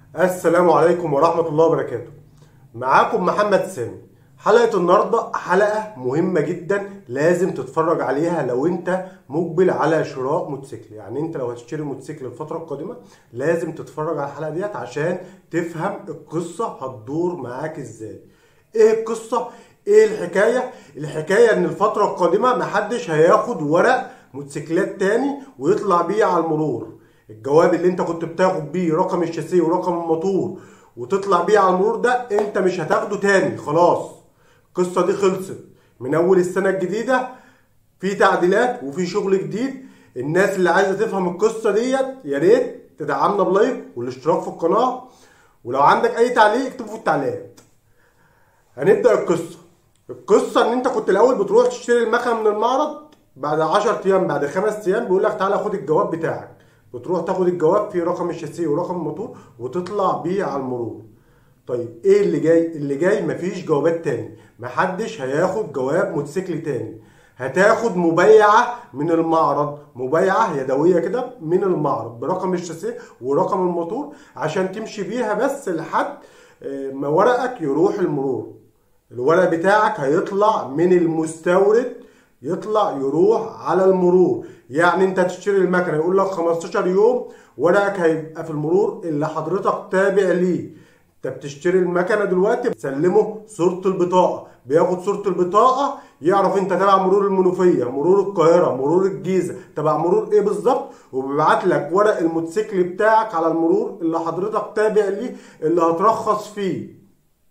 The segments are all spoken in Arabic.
السلام عليكم ورحمة الله وبركاته. معاكم محمد سامي. حلقة النهاردة حلقة مهمة جدا لازم تتفرج عليها لو انت مقبل على شراء موتوسيكل. يعني انت لو هتشتري موتوسيكل الفترة القادمة لازم تتفرج على الحلقة ديت عشان تفهم القصة هتدور معاك ازاي. ايه القصة؟ ايه الحكاية؟ الحكاية ان الفترة القادمة محدش هياخد ورق موتوسيكلات تاني ويطلع بيه على المرور. الجواب اللي انت كنت بتاخد بيه رقم الشاسيه ورقم الموتور وتطلع بيه على المرور ده انت مش هتاخده تاني، خلاص. القصه دي خلصت. من اول السنه الجديده في تعديلات وفي شغل جديد. الناس اللي عايزه تفهم القصه ديت يا ريت تدعمنا بلايك والاشتراك في القناه، ولو عندك اي تعليق اكتبه في التعليقات. هنبدا القصه ان انت كنت الاول بتروح تشتري المكنه من المعرض، بعد 10 ايام بعد 5 ايام بيقول لك تعالى خد الجواب بتاعك. بتروح تاخد الجواب فيه رقم الشاسيه ورقم الموتور وتطلع بيه على المرور. طيب ايه اللي جاي؟ اللي جاي مفيش جوابات تاني، محدش هياخد جواب موتوسيكل تاني. هتاخد مبيعة من المعرض، مبيعة يدوية كده من المعرض برقم الشاسيه ورقم الموتور عشان تمشي بيها بس لحد ما ورقك يروح المرور. الورق بتاعك هيطلع من المستورد، يطلع يروح على المرور. يعني انت تشتري المكنه يقول لك 15 يوم ورقك هيبقى في المرور اللي حضرتك تابع ليه. انت بتشتري المكنه دلوقتي بتسلمه صوره البطاقه، بياخد صوره البطاقه يعرف انت تبع مرور المنوفيه، مرور القاهره، مرور الجيزه، تبع مرور ايه بالظبط، وبيبعت لك ورق الموتوسيكل بتاعك على المرور اللي حضرتك تابع ليه اللي هترخص فيه.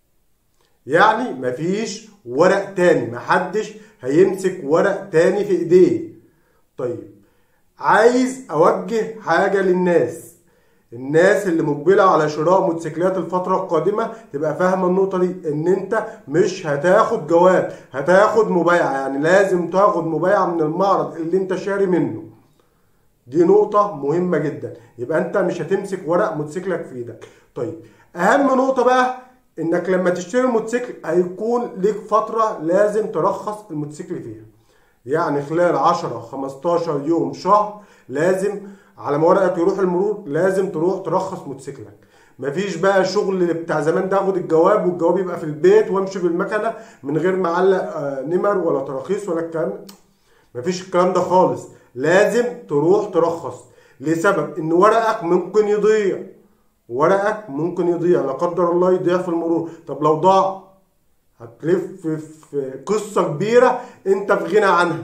يعني مفيش ورق تاني، محدش هيمسك ورق تاني في ايديه. طيب عايز اوجه حاجة للناس، الناس اللي مقبلة على شراء موتوسيكلات الفترة القادمة تبقى فاهمة النقطة دي، ان انت مش هتاخد جواب، هتاخد مبايعة. يعني لازم تاخد مبايعة من المعرض اللي انت شاري منه. دي نقطة مهمة جدا، يبقى انت مش هتمسك ورق موتوسيكلك في ايدك. طيب اهم نقطة بقى انك لما تشتري موتوسيكل هيكون ليك فترة لازم ترخص الموتوسيكل فيها. يعني خلال 10 15 يوم شهر لازم على ما ورقك يروح المرور لازم تروح ترخص موتوسيكلك. مفيش بقى شغل اللي بتاع زمان ده اخد الجواب والجواب يبقى في البيت وامشي بالمكنه من غير ما اعلق نمر ولا تراخيص ولا الكلام. مفيش الكلام ده خالص. لازم تروح ترخص لسبب ان ورقك ممكن يضيع. ورقك ممكن يضيع لا قدر الله، يضيع في المرور. طب لو ضاع هتلف في قصة كبيرة انت في غنى عنها.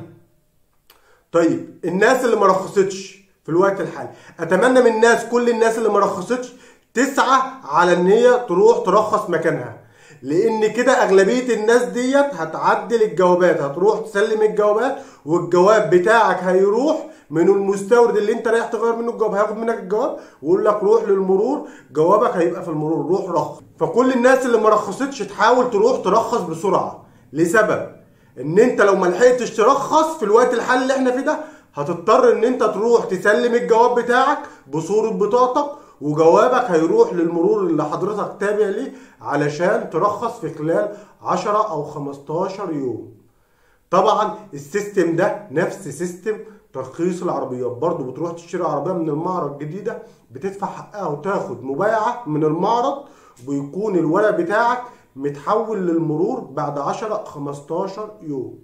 طيب الناس اللي ما رخصتش في الوقت الحالي، اتمنى من الناس كل الناس اللي ما رخصتش تسعى على ان هي تروح ترخص مكانها، لان كده اغلبية الناس ديت هتعدل الجوابات، هتروح تسلم الجوابات والجواب بتاعك هيروح من المستورد اللي انت رايح تغير منه الجواب، هياخد منك الجواب ويقول لك روح للمرور، جوابك هيبقى في المرور، روح رخص. فكل الناس اللي ما رخصتش تحاول تروح ترخص بسرعة، لسبب ان انت لو ما لحقتش ترخص في الوقت الحالي اللي احنا فيه ده هتضطر ان انت تروح تسلم الجواب بتاعك بصورة بطاقتك، وجوابك هيروح للمرور اللي حضرتك تابع ليه علشان ترخص في خلال 10 او 15 يوم. طبعا السيستم ده نفس سيستم ترخيص العربيات، برضو بتروح تشتري عربية من المعرض جديدة بتدفع حقها وتاخد مبايعة من المعرض، ويكون الورق بتاعك متحول للمرور بعد 10 15 يوم.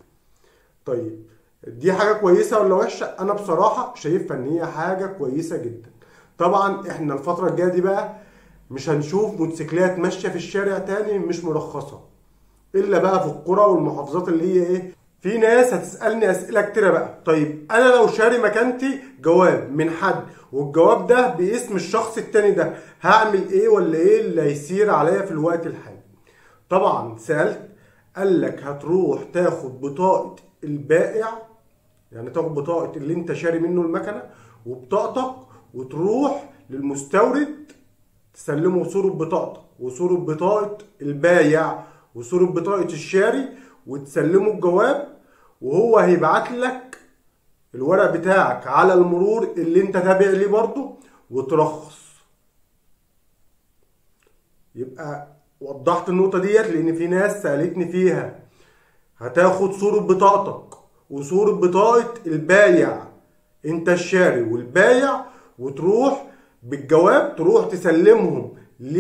طيب دي حاجة كويسة ولا وحشة؟ أنا بصراحة شايفها إن هي حاجة كويسة جدا. طبعا إحنا الفترة الجاية دي بقى مش هنشوف موتوسيكلات ماشية في الشارع تاني مش مرخصة، إلا بقى في القرى والمحافظات اللي هي إيه. في ناس هتسألني أسئلة كتيرة بقى، طيب أنا لو شاري مكانتي جواب من حد والجواب ده باسم الشخص التاني ده هعمل إيه ولا إيه اللي هيصير عليا في الوقت الحالي؟ طبعا سألت، قال لك هتروح تاخد بطاقة البائع، يعني تاخد بطاقة اللي انت شاري منه المكنة وبطاقتك وتروح للمستورد تسلمه صورة بطاقتك وصورة بطاقة البايع وصورة بطاقة الشاري وتسلمه الجواب، وهو هيبعت لك الورق بتاعك على المرور اللي انت تابع ليه برضه وترخص. يبقى وضحت النقطة ديت لأن في ناس سألتني فيها. هتاخد صورة بطاقتك وصورة بطاقة البايع، انت الشاري والبايع، وتروح بالجواب تروح تسلمهم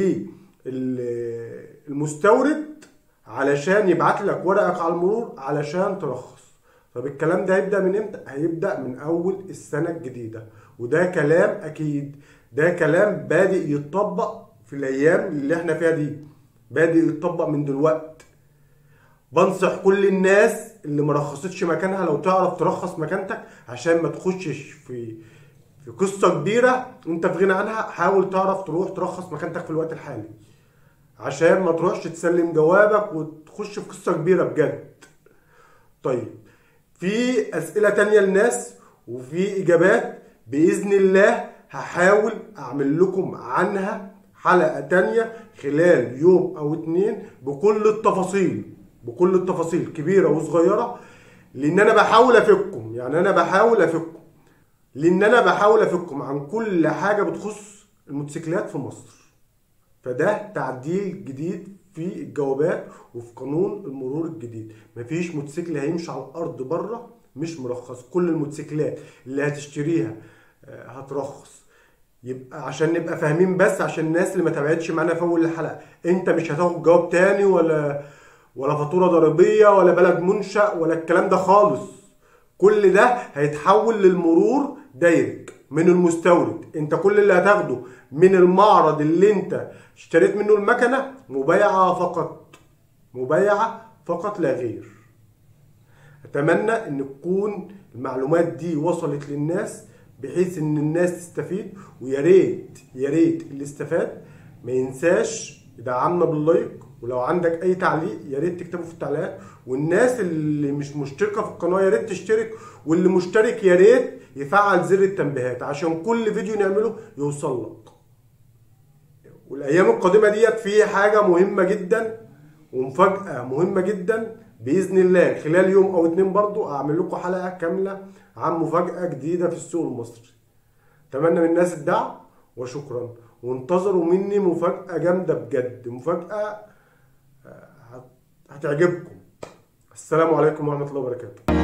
للمستورد علشان يبعت لك ورقك على المرور علشان ترخص. طب الكلام ده هيبدأ من امتى؟ هيبدأ من اول السنة الجديدة، وده كلام اكيد، ده كلام بادئ يتطبق في الايام اللي احنا فيها دي، بادئ يتطبق من دلوقت. بنصح كل الناس اللي ما رخصتش مكانها لو تعرف ترخص مكانتك عشان ما تخشش في قصة كبيرة انت في غنى عنها. حاول تعرف تروح ترخص مكانتك في الوقت الحالي عشان ما تروحش تسلم جوابك وتخش في قصة كبيرة بجد. طيب في اسئلة تانية للناس وفي اجابات باذن الله هحاول اعمل لكم عنها حلقة تانية خلال يوم او 2 بكل التفاصيل، بكل التفاصيل كبيرة وصغيرة، لان انا بحاول افككم، يعني انا بحاول افككم، لان انا بحاول افككم عن كل حاجة بتخص الموتوسيكلات في مصر. فده تعديل جديد في الجوابات وفي قانون المرور الجديد. مفيش موتوسيكل هيمشي على الارض بره مش مرخص، كل الموتوسيكلات اللي هتشتريها هترخص. يبقى عشان نبقى فاهمين، بس عشان الناس اللي ما تابعتش معانا في اول الحلقه، انت مش هتاخد جواب تاني ولا فاتوره ضريبيه ولا بلد منشأ ولا الكلام ده خالص. كل ده هيتحول للمرور دايركت من المستورد. انت كل اللي هتاخده من المعرض اللي انت اشتريت منه المكنه مبايعه فقط، مبايعه فقط لا غير. اتمنى ان تكون المعلومات دي وصلت للناس بحيث ان الناس تستفيد، ويا ريت يا ريت اللي استفاد ما ينساش يدعمنا باللايك، ولو عندك اي تعليق يا ريت تكتبه في التعليقات، والناس اللي مش مشتركه في القناه يا ريت تشترك، واللي مشترك يا ريت يفعل زر التنبيهات عشان كل فيديو نعمله يوصل لك. والايام القادمه ديت في حاجه مهمه جدا ومفاجاه مهمه جدا باذن الله خلال يوم او 2 برضو اعمل لكم حلقه كامله عن مفاجاه جديده في السوق المصري. اتمنى من الناس الدعم وشكرا، وانتظروا مني مفاجاه جامده بجد، مفاجاه هتعجبكم. السلام عليكم ورحمه الله وبركاته.